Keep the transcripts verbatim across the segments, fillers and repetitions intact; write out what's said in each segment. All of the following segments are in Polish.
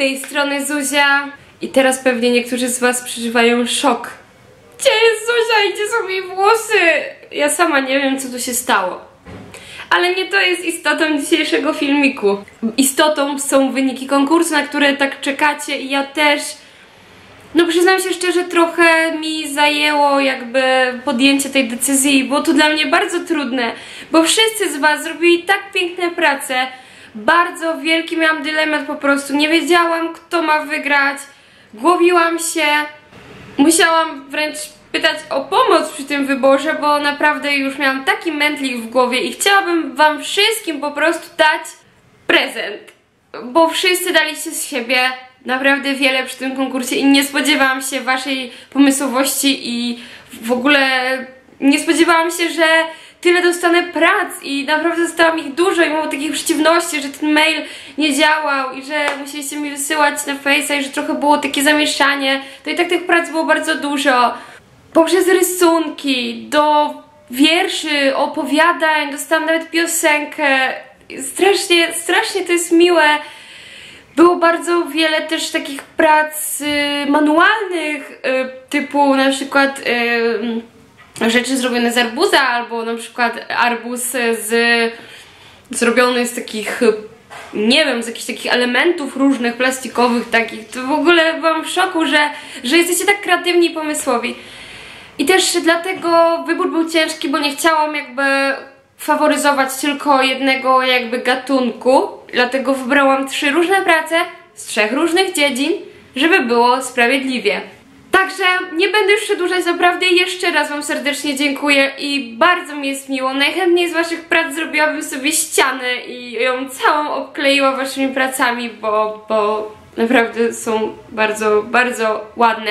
tej strony Zuzia i teraz pewnie niektórzy z was przeżywają szok. Gdzie jest Zuzia i gdzie są jej włosy? Ja sama nie wiem, co tu się stało. Ale nie to jest istotą dzisiejszego filmiku. Istotą są wyniki konkursu, na które tak czekacie i ja też... No przyznam się szczerze, trochę mi zajęło jakby podjęcie tej decyzji, było to dla mnie bardzo trudne, bo wszyscy z was zrobili tak piękne prace. Bardzo wielki miałam dylemat po prostu, nie wiedziałam, kto ma wygrać, głowiłam się, musiałam wręcz pytać o pomoc przy tym wyborze, bo naprawdę już miałam taki mętlik w głowie i chciałabym wam wszystkim po prostu dać prezent, bo wszyscy daliście z siebie naprawdę wiele przy tym konkursie i nie spodziewałam się waszej pomysłowości i w ogóle nie spodziewałam się, że tyle dostanę prac i naprawdę dostałam ich dużo i mimo takich przeciwności, że ten mail nie działał i że musieliście mi wysyłać na Face'a i że trochę było takie zamieszanie, to i tak tych prac było bardzo dużo. Poprzez rysunki, do wierszy, opowiadań, dostałam nawet piosenkę. Strasznie, strasznie to jest miłe. Było bardzo wiele też takich prac y, manualnych, y, typu na przykład y, rzeczy zrobione z arbuza, albo na przykład arbuz z, zrobiony z takich, nie wiem, z jakichś takich elementów różnych, plastikowych takich. To w ogóle byłam w szoku, że, że jesteście tak kreatywni i pomysłowi. I też dlatego wybór był ciężki, bo nie chciałam jakby faworyzować tylko jednego jakby gatunku. Dlatego wybrałam trzy różne prace z trzech różnych dziedzin, żeby było sprawiedliwie. Także nie będę już przedłużać, naprawdę jeszcze raz wam serdecznie dziękuję i bardzo mi jest miło. Najchętniej z waszych prac zrobiłabym sobie ścianę i ją całą obkleiła waszymi pracami, bo, bo naprawdę są bardzo, bardzo ładne.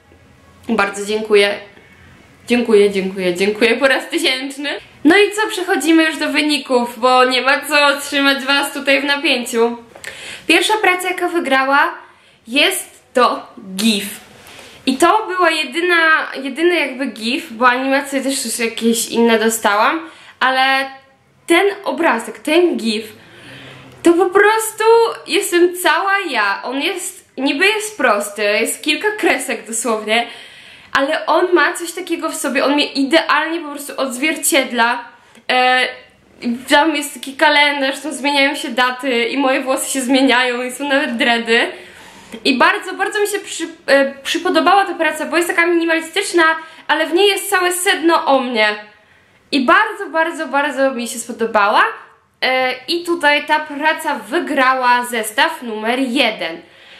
Bardzo dziękuję. Dziękuję, dziękuję, dziękuję po raz tysięczny. No i co, przechodzimy już do wyników, bo nie ma co trzymać was tutaj w napięciu. Pierwsza praca, jaka wygrała, jest to GIF. I to była jedyna, jedyny jakby GIF, bo animacje też już jakieś inne dostałam, ale ten obrazek, ten GIF, to po prostu jestem cała ja. On jest, niby jest prosty, jest kilka kresek dosłownie, ale on ma coś takiego w sobie, on mnie idealnie po prostu odzwierciedla. E, tam jest taki kalendarz, tam zmieniają się daty i moje włosy się zmieniają i są nawet dready. I bardzo, bardzo mi się przy, e, przypodobała ta praca, bo jest taka minimalistyczna, ale w niej jest całe sedno o mnie. I bardzo, bardzo, bardzo mi się spodobała. E, I tutaj ta praca wygrała zestaw numer jeden.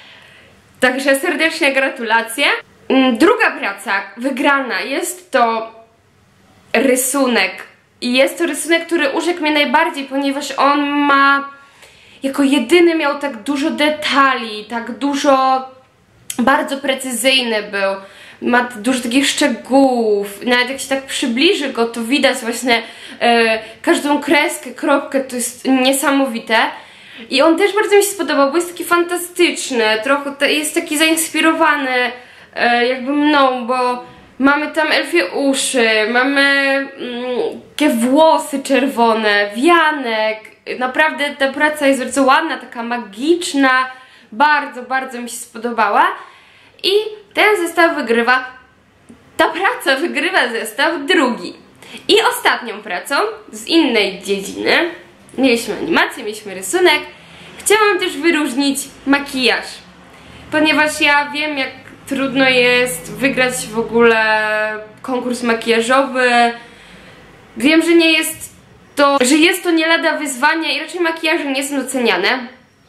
Także serdecznie gratulacje. Druga praca wygrana jest to rysunek i jest to rysunek, który urzekł mnie najbardziej, ponieważ on ma, jako jedyny miał tak dużo detali, tak dużo, bardzo precyzyjny był, ma dużo takich szczegółów, nawet jak się tak przybliży go, to widać właśnie e, każdą kreskę, kropkę, to jest niesamowite. I on też bardzo mi się spodobał, bo jest taki fantastyczny, trochę jest taki zainspirowany jakby mną, bo mamy tam elfie uszy, mamy mm, takie włosy czerwone, wianek. Naprawdę ta praca jest bardzo ładna, taka magiczna, bardzo, bardzo mi się spodobała. I ten zestaw wygrywa, ta praca wygrywa zestaw drugi. I ostatnią pracą z innej dziedziny, mieliśmy animację, mieliśmy rysunek, chciałam też wyróżnić makijaż, ponieważ ja wiem, jak trudno jest wygrać w ogóle konkurs makijażowy. Wiem, że nie jest to, że jest to nie lada wyzwanie i raczej makijaże nie są doceniane.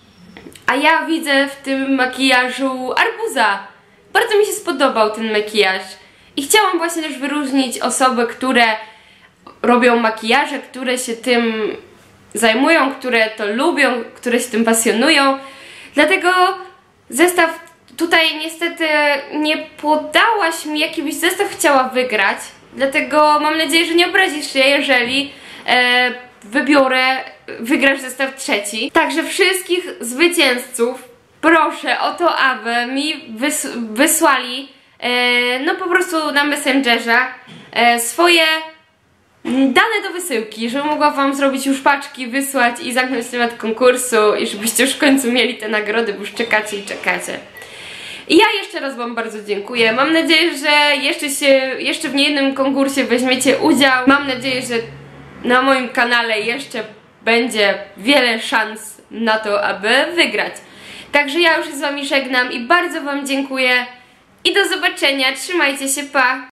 A ja widzę w tym makijażu arbuza. Bardzo mi się spodobał ten makijaż. I chciałam właśnie też wyróżnić osoby, które robią makijaże, które się tym zajmują, które to lubią, które się tym pasjonują. Dlatego zestaw tutaj niestety nie podałaś mi, jaki byś zestaw chciała wygrać, dlatego mam nadzieję, że nie obrazisz się, jeżeli e, wybiorę, wygrasz zestaw trzeci. Także wszystkich zwycięzców proszę o to, aby mi wys wysłali e, no po prostu na Messengerze e, swoje dane do wysyłki, żebym mogła wam zrobić już paczki, wysłać i zamknąć temat konkursu i żebyście już w końcu mieli te nagrody, bo już czekacie i czekacie. I ja jeszcze raz wam bardzo dziękuję. Mam nadzieję, że jeszcze się, jeszcze w niejednym konkursie weźmiecie udział. Mam nadzieję, że na moim kanale jeszcze będzie wiele szans na to, aby wygrać. Także ja już z wami żegnam i bardzo wam dziękuję. I do zobaczenia. Trzymajcie się, pa!